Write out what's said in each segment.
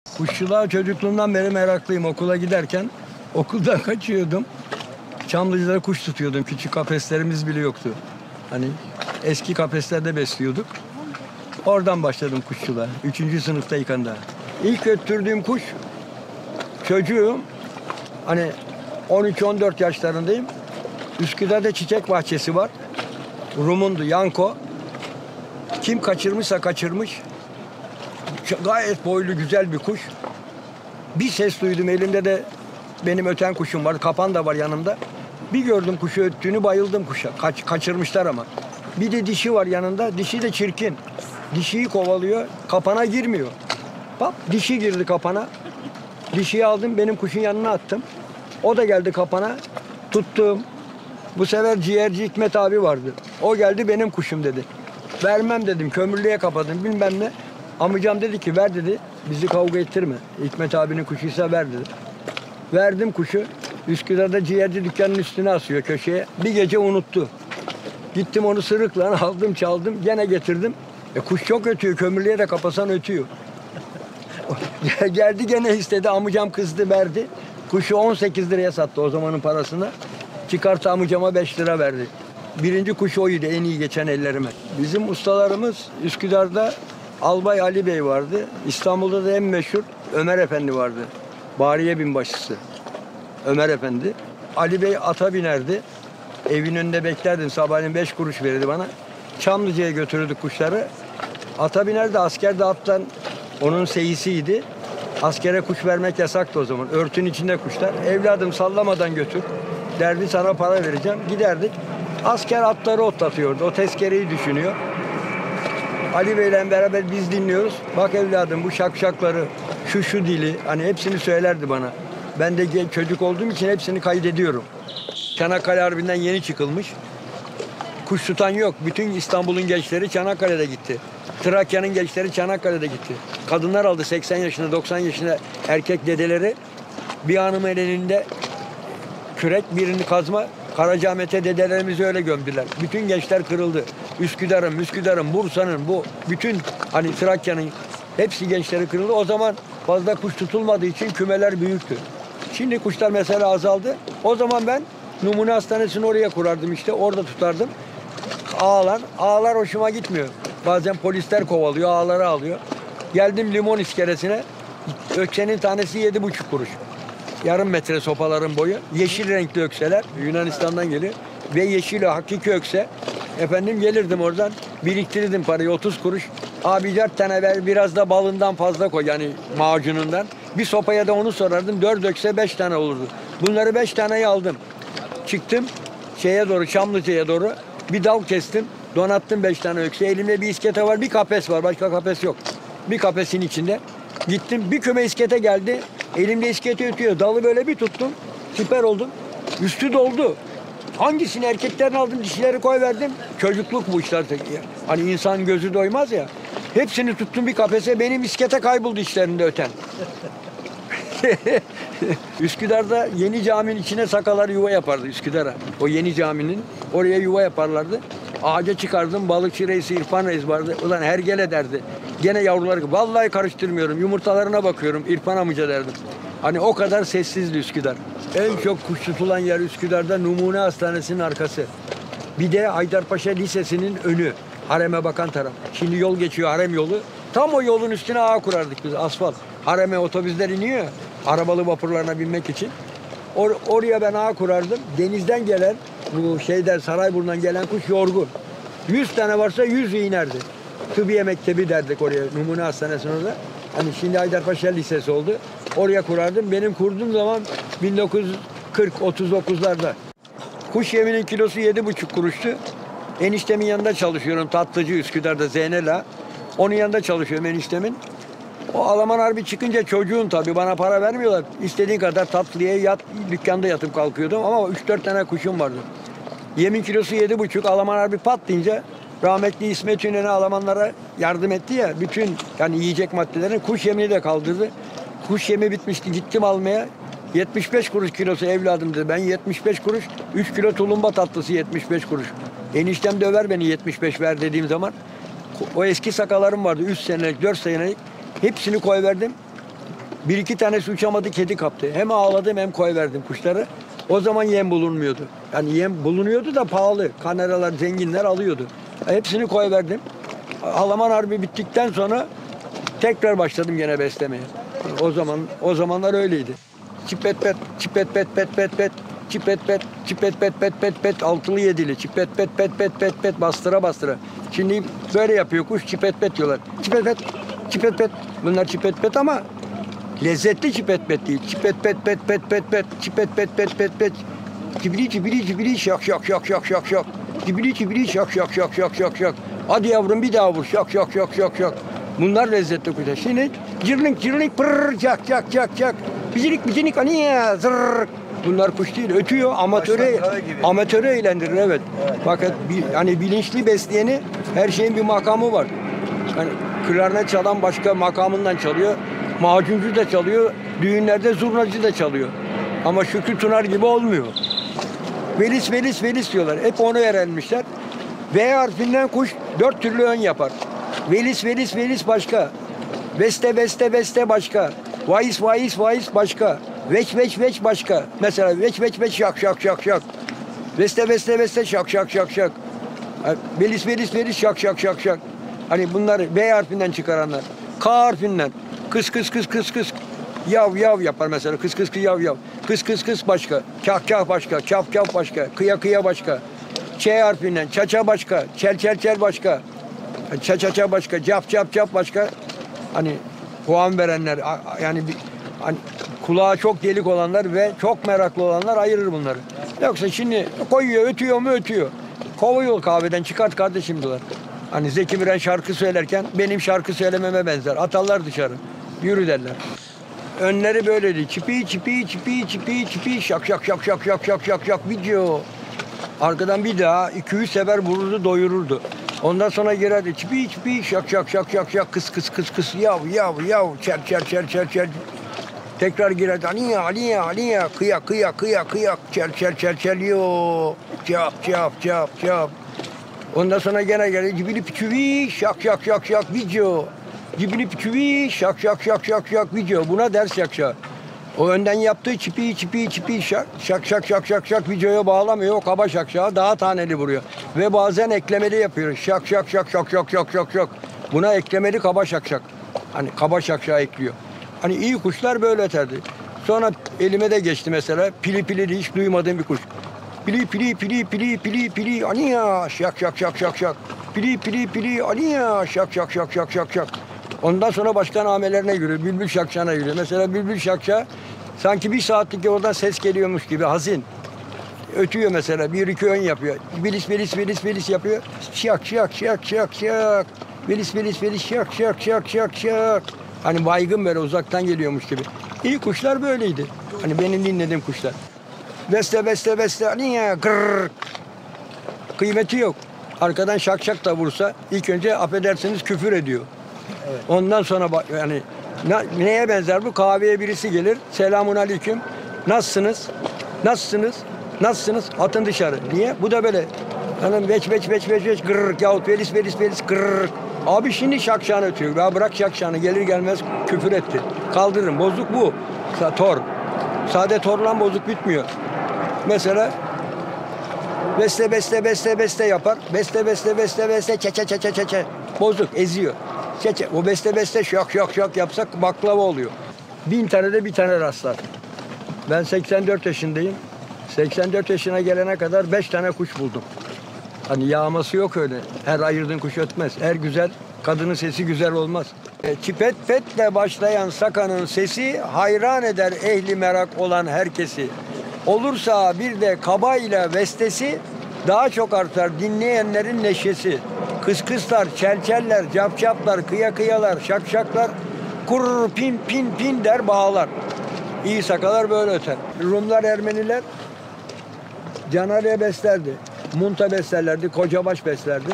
Kuşçuluğa çocukluğumdan beri meraklıyım. Okula giderken okuldan kaçıyordum. Çamlıca'da kuş tutuyordum. Küçük kafeslerimiz bile yoktu. Hani eski kafeslerde besliyorduk. Oradan başladım kuşçuluğa. 3. sınıftayken daha. İlk öttürdüğüm kuş çocuğum. Hani 13-14 yaşlarındayım. Üsküdar'da çiçek bahçesi var. Rumundu, Yanko. Kim kaçırmışsa kaçırmış. Gayet boylu, güzel bir kuş. Bir ses duydum, elimde de benim öten kuşum var, kapan da var yanımda. Bir gördüm kuşu öttüğünü, bayıldım kuşa. Kaçırmışlar ama. Bir de dişi var yanında, dişi de çirkin. Dişiyi kovalıyor, kapana girmiyor. Bak, dişi girdi kapana. Dişiyi aldım, benim kuşun yanına attım. O da geldi kapana, tuttum. Bu sefer ciğerci Hikmet abi vardı. O geldi, benim kuşum dedi. Vermem dedim, kömürlüğe kapadım bilmem ne. Amcam dedi ki ver dedi, bizi kavga ettirme. Hikmet abinin kuşuysa ver dedi. Verdim kuşu. Üsküdar'da ciğerci dükkanının üstüne asıyor köşeye. Bir gece unuttu. Gittim onu sırıkla aldım çaldım gene getirdim. Kuş çok ötüyor, kömürlüğe de kapasan ötüyor. Geldi gene istedi, amcam kızdı verdi. Kuşu 18 liraya sattı o zamanın parasını. Çıkarttı amcama 5 lira verdi. Birinci kuş oydu, en iyi geçen ellerime. Bizim ustalarımız Üsküdar'da Albay Ali Bey vardı. İstanbul'da da en meşhur Ömer Efendi vardı. Bariye binbaşısı. Ömer Efendi. Ali Bey ata binerdi. Evin önünde beklerdim. Sabahleyin 5 kuruş verirdi bana. Çamlıca'ya götürürdük kuşları. Ata binerdi. Asker de attan onun seyisiydi. Askere kuş vermek yasaktı o zaman. Örtün içinde kuşlar. Evladım sallamadan götür. Derdi sana para vereceğim. Giderdik. Asker atları otlatıyordu. O tezkereyi düşünüyor. Ali Bey'le beraber biz dinliyoruz. Bak evladım bu şakşakları, şu dili, hani hepsini söylerdi bana. Ben de çocuk olduğum için hepsini kaydediyorum. Çanakkale Harbi'nden yeni çıkılmış. Kuş tutan yok. Bütün İstanbul'un gençleri Çanakkale'de gitti. Trakya'nın gençleri Çanakkale'de gitti. Kadınlar aldı 80 yaşında, 90 yaşında erkek dedeleri. Bir hanımın elinde kürek, birini kazma. Karacaahmet'e dedelerimizi öyle gömdüler. Bütün gençler kırıldı. Üsküdar'ın, Bursa'nın, bu bütün hani Trakya'nın hepsi gençleri kırıldı. O zaman fazla kuş tutulmadığı için kümeler büyüktü. Şimdi kuşlar mesela azaldı. O zaman ben numune hastanesini oraya kurardım işte. Orada tutardım. Ağlar hoşuma gitmiyor. Bazen polisler kovalıyor, ağları alıyor. Geldim limon iskelesine. Öksenin tanesi 7,5 kuruş. Yarım metre sopaların boyu. Yeşil renkli ökseler. Yunanistan'dan geliyor. Ve yeşil hakiki ökse. Efendim gelirdim oradan. Biriktirirdim parayı 30 kuruş. Abi 4 tane ver, biraz da balından fazla koy. Yani macunundan. Bir sopaya da onu sorardım. 4 ökse 5 tane olurdu. Bunları 5 taneyi aldım. Çıktım şeye doğru, Çamlıca'ya doğru. Bir dal kestim. Donattım 5 tane ökse. Elimde bir iskete var. Bir kafes var. Başka kafes yok. Bir kafesin içinde. Gittim bir küme iskete geldi. Elimde iskete ötüyor. Dalı böyle bir tuttum. Süper oldum. Üstü doldu. Hangisini erkeklerini aldım, dişileri koyverdim. Çocukluk bu işler. Hani insan gözü doymaz ya. Hepsini tuttum bir kafese. Benim iskete kayboldu içlerinde öten. Üsküdar'da Yeni Cami'nin içine sakalar yuva yapardı Üsküdar'a. O Yeni Cami'nin oraya yuva yaparlardı. Ağaca çıkardım, balıkçı reisi İrfan Reis vardı. Ulan hergele derdi. Gene yavruları, vallahi karıştırmıyorum. Yumurtalarına bakıyorum, İrfan amca derdim. Hani o kadar sessizdi Üsküdar. En çok kuş tutulan yer Üsküdar'da Numune Hastanesi'nin arkası. Bir de Haydarpaşa Lisesi'nin önü. Hareme bakan taraf. Şimdi yol geçiyor, harem yolu. Tam o yolun üstüne ağ kurardık biz, asfalt. Hareme otobüsler iniyor ya, arabalı vapurlarına binmek için. Oraya ben ağ kurardım. Denizden gelen, bu Sarayburnu'ndan gelen kuş yorgun. 100 tane varsa 100'ü inerdi. Tıbbiye Mektebi derdik oraya, Numune Hastanesi'nin orada. Hani şimdi Haydarpaşa Lisesi oldu. Oraya kurardım. Benim kurduğum zaman 1940-39'larda. Kuş yeminin kilosu 7,5 kuruştu. Eniştemin yanında çalışıyorum. Tatlıcı Üsküdar'da Zeynela. Onun yanında çalışıyorum eniştemin. O Alman Harbi çıkınca çocuğun tabii bana para vermiyorlar. İstediğin kadar tatlıya yat, dükkanda yatıp kalkıyordum ama 3-4 tane kuşum vardı. Yemin kilosu 7,5. Alman Harbi patlayınca rahmetli İsmet İnönü Almanlara yardım etti ya. Bütün yani yiyecek maddelerini, kuş yemini de kaldırdı. Kuş yemi bitmişti. Gittim almaya. 75 kuruş kilosu evladım dedi. Ben 75 kuruş, 3 kilo tulumba tatlısı 75 kuruş. Eniştem döver beni 75 ver dediğim zaman. O eski sakalarım vardı 3 senelik, 4 senelik. Hepsini koyverdim. Bir iki tanesi uçamadı, kedi kaptı. Hem ağladım hem koyverdim kuşları. O zaman yem bulunmuyordu. Yani yem bulunuyordu da pahalı. Kanaralar, zenginler alıyordu. Hepsini koyverdim. Alaman Harbi bittikten sonra tekrar başladım gene beslemeye. O zamanlar öyleydi. Çipet pet, çipet pet pet pet pet, çipet pet, çipet pet pet pet pet, altılı yedili, çipet pet pet pet pet pet, bastıra bastıra. Şimdi böyle yapıyor kuş, çipet pet diyorlar. Çipet pet, çipet pet. Bunlar çipet pet ama lezzetli çipet pet değil. Çipet pet pet pet pet pet, çipet pet pet pet pet. Cibili cibili cibili şak şak şak şak şak şak. Cibili cibili şak şak şak şak şak şak. Hadi yavrum bir daha vur şak şak şak şak şak. Bunlar lezzetli kuşlar. Şimdi cırlink cırlink pırr çak çak çak çak. Bicinik bicinik aniye zırr. Bunlar kuş değil, ötüyor, amatörü eğlendirir, evet. Fakat hani bilinçli besleyeni her şeyin bir makamı var. Hani klarnet çalan başka makamından çalıyor, macuncu da çalıyor, düğünlerde zurnacı da çalıyor. Ama Şükrü Tunar gibi olmuyor. Velis velis velis diyorlar, hep onu öğrenmişler. V harfinden kuş 4 türlü ön yapar. Velis velis velis başka, beste beste beste başka, vaiz vaiz vaiz başka. Veç veç veç başka. Mesela veç veç veç şak şak şak şak. Beste beste beste şak şak şak şak. Velis velis velis şak şak şak şak. Hani bunlar B harfinden çıkaranlar. K harfinden. Kıs kıs kıs kıs kıs. Yav yav yapar mesela. Kıs kıs kıs yav yav. Kıs kıs kıs başka. Kah kah başka. Kaf kaf başka. Kıya kıya başka. Ç harfinden. Çaça başka. Çel çel çel başka. Ça ça ça başka. Cap cap cap başka. Hani puan verenler yani hani kulağa çok delik olanlar ve çok meraklı olanlar ayırır bunları. Yoksa şimdi koyuyor, ötüyor mu ötüyor. Kovuyor kahveden, çıkart kardeşim diyorlar. Hani Zeki Müren şarkı söylerken benim şarkı söylememe benzer. Atarlar dışarı. Yürü derler. Önleri böyleydi. Çipi çipi çipi çipi çipi şak şak şak şak şak şak şak şak video. Arkadan bir daha 200 sefer vururdu, doyururdu. Ondan sonra girerdi. Çipi çipi şak şak şak şak şak kıs kıs kıs kıs yav yav yav çer çer çer çer çer. Tekrar girerdi. Aliya aliya aliya kıya kıya kıya kıya çer çer çer çer yo. Çap çap çap çap. Ondan sonra gene geldi. Cibili piçüvi şak şak şak şak video. Cibili piçüvi şak şak şak şak şak video. Buna ders yakşa. O önden yaptığı çipi çipi çipi şak şak şak şak şak şak videoya bağlamıyor. O kaba şakşağı daha taneli vuruyor. Ve bazen eklemeli yapıyor. Şak şak şak şak şak şak şak şak. Buna eklemeli kaba şakşak. Hani kaba şakşağı ekliyor. Hani iyi kuşlar böyle öterdi. Sonra elime de geçti mesela. Pili pili hiç duymadığım bir kuş. Pili pili pili pili pili pili aniya şak şak şak şak şak. Pili pili pili aniya şak şak şak şak şak şak. Ondan sonra başka namelerine giriyor. Bülbül şakşağına giriyor. Mesela bülbül şakşağı sanki bir saatlik oradan ses geliyormuş gibi hazin. Ötüyor mesela. Bir iki ön yapıyor. Bilis bilis bilis bilis yapıyor. Şak şak şak şak şak. Bilis bilis bilis şak şak şak şak şak. Hani baygın böyle uzaktan geliyormuş gibi. İyi kuşlar böyleydi. Hani benim dinlediğim kuşlar. Beste beste beste niye gırr. Kıymeti yok. Arkadan şak şak da vursa ilk önce affedersiniz küfür ediyor. Evet. Ondan sonra yani neye benzer bu? Kahveye birisi gelir. Selamun aleyküm. Nasılsınız? Nasılsınız? Nasılsınız? Atın dışarı. Niye? Bu da böyle. Hanım veç veç veç veç veç gırr yahut velis velis velis gırr. Abi şimdi şakşağını ötüyor. Ya bırak şakşağını. Gelir gelmez küfür etti. Kaldırırım. Bozuk bu. Tor. Sade torlan bozuk bitmiyor. Mesela beste beste beste beste yapar. Beste beste beste beste çe çe çe çe çe çe. Bozuk eziyor. Çe çe. O beste beste şak şak şak yapsak baklava oluyor. 1000 tane de bir tane rastlar. Ben 84 yaşındayım. 84 yaşına gelene kadar 5 tane kuş buldum. Hani yağması yok öyle. Her ayırdığın kuş ötmez. Her güzel kadının sesi güzel olmaz. Çipet petle başlayan sakanın sesi hayran eder ehli merak olan herkesi. Olursa bir de kabayla bestesi daha çok artar dinleyenlerin neşesi. Kıs kıslar, çelçeller, cap caplar, kıya kıyalar, şak şaklar, kurur pin pin pin der bağlar. İyi sakalar böyle öter. Rumlar, Ermeniler canarya beslerdi. Munta beslerlerdi, kocabaş beslerdi.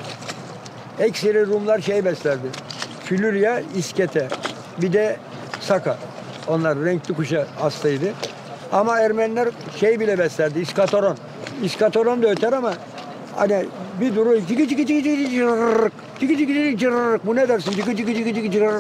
Ekseri Rumlar şey beslerdi. Flürya, iskete. Bir de saka. Onlar renkli kuşa hastaydı. Ama Ermeniler şey bile beslerdi, iskatoron. İskatoron da öter ama hani bir duru cıgı cıgı cıgı cıgı cırrrk, cıgı cıgı cıgı cırrrk. Bu ne dersin? Cıgı cıgı cıgı cıgı cırrrk.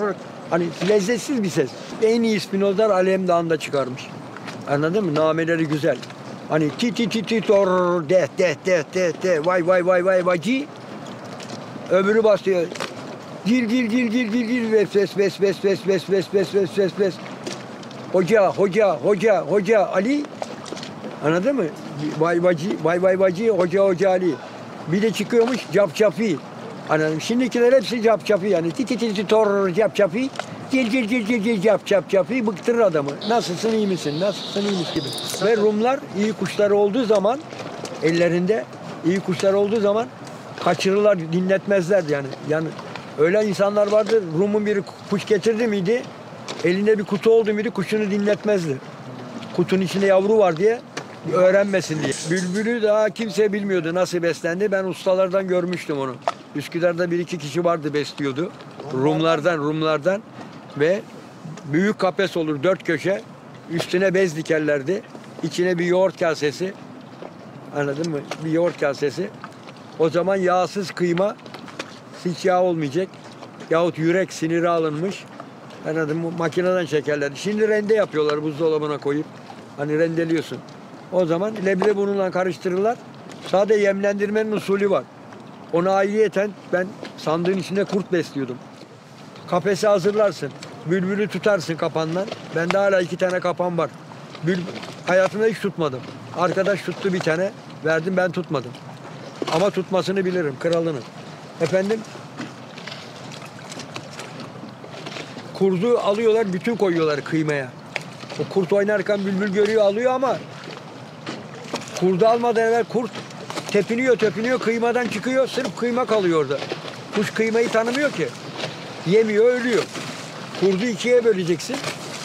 Hani lezzetsiz bir ses. En iyi ispinozlar Alemdağ'ında çıkarmış. Anladın mı? Nameleri güzel. Hani ti ti ti ti tor de de de de de vay vay vay vay vay. Öbürü basıyor. Gil gil gil gil gil gil ves ves ves ves ves ves ves ves ves ves ves. Hoca hoca hoca hoca Ali. Anladın mı? Vay vacı vay vay vacı hoca hoca Ali. Bir de çıkıyormuş cap capi. Anladım. Şimdikiler hepsi cap capi yani. Ti ti ti ti tor cap capi. Gel gel gel gel gel cap cap capi bıktırır adamı. Nasılsın iyi misin? Nasılsın iyi misin gibi. Ve Rumlar iyi kuşları olduğu zaman ellerinde iyi kuşlar olduğu zaman kaçırırlar, dinletmezler yani. Yani öyle insanlar vardır. Rum'un biri kuş getirdi miydi? Elinde bir kutu oldu muydu? Kuşunu dinletmezdi. Kutunun içinde yavru var diye öğrenmesin diye. Bülbülü daha kimse bilmiyordu nasıl beslendi. Ben ustalardan görmüştüm onu. Üsküdar'da bir iki kişi vardı besliyordu. Rumlardan ve büyük kafes olur 4 köşe. Üstüne bez dikerlerdi. İçine bir yoğurt kasesi. Anladın mı? Bir yoğurt kasesi. O zaman yağsız kıyma hiç yağ olmayacak. Yahut yürek siniri alınmış. Anladın mı? Makineden çekerlerdi. Şimdi rende yapıyorlar buzdolabına koyup. Hani rendeliyorsun. O zaman leblebi bununla karıştırırlar. Sade yemlendirmenin usulü var. Ona ayrıyeten ben sandığın içinde kurt besliyordum. Kafesi hazırlarsın. Bülbülü tutarsın kapandan. Bende hala 2 tane kapan var. Hayatımda hiç tutmadım. Arkadaş tuttu bir tane. Verdim ben tutmadım. Ama tutmasını bilirim. Kralını. Efendim kurdu alıyorlar bütün koyuyorlar kıymaya. O kurt oynarken bülbül görüyor alıyor ama kurdu almadan evvel kurt tepiniyor kıymadan çıkıyor sırf kıyma kalıyor orada. Kuş kıymayı tanımıyor ki. Yemiyor ölüyor. Kurdu 2'ye böleceksin.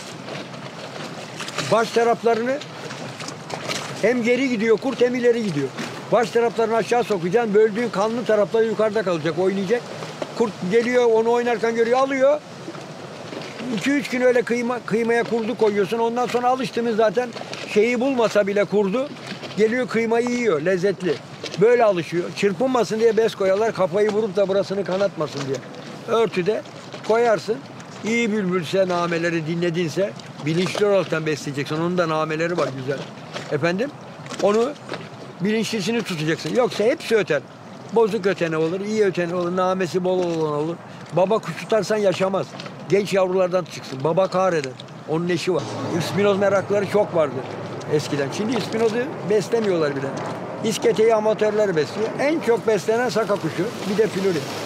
Baş taraflarını hem geri gidiyor kurt hem ileri gidiyor. Baş taraflarını aşağı sokacaksın. Böldüğün kanlı tarafları yukarıda kalacak oynayacak. Kurt geliyor onu oynarken görüyor alıyor. 2-3 gün öyle kıymaya kurdu koyuyorsun. Ondan sonra alıştınız zaten şeyi bulmasa bile kurdu. Geliyor kıymayı yiyor lezzetli. Böyle alışıyor. Çırpınmasın diye bez koyarlar. Kafayı vurup da burasını kanatmasın diye. Örtüde koyarsın. İyi bülbülse nameleri dinledinse bilinçli olarak besleyeceksin. Onun da nameleri var güzel. Efendim onu bilinçlisini tutacaksın. Yoksa hepsi öter. Bozuk ötene olur, iyi ötene olur, namesi bol olan olur. Baba kuş tutarsan yaşamaz. Genç yavrulardan çıksın. Baba kahreder. Onun eşi var. İspinoz merakları çok vardı eskiden. Şimdi ispinozu beslemiyorlar bile. İsketeyi amatörler besliyor. En çok beslenen saka kuşu. Bir de flori.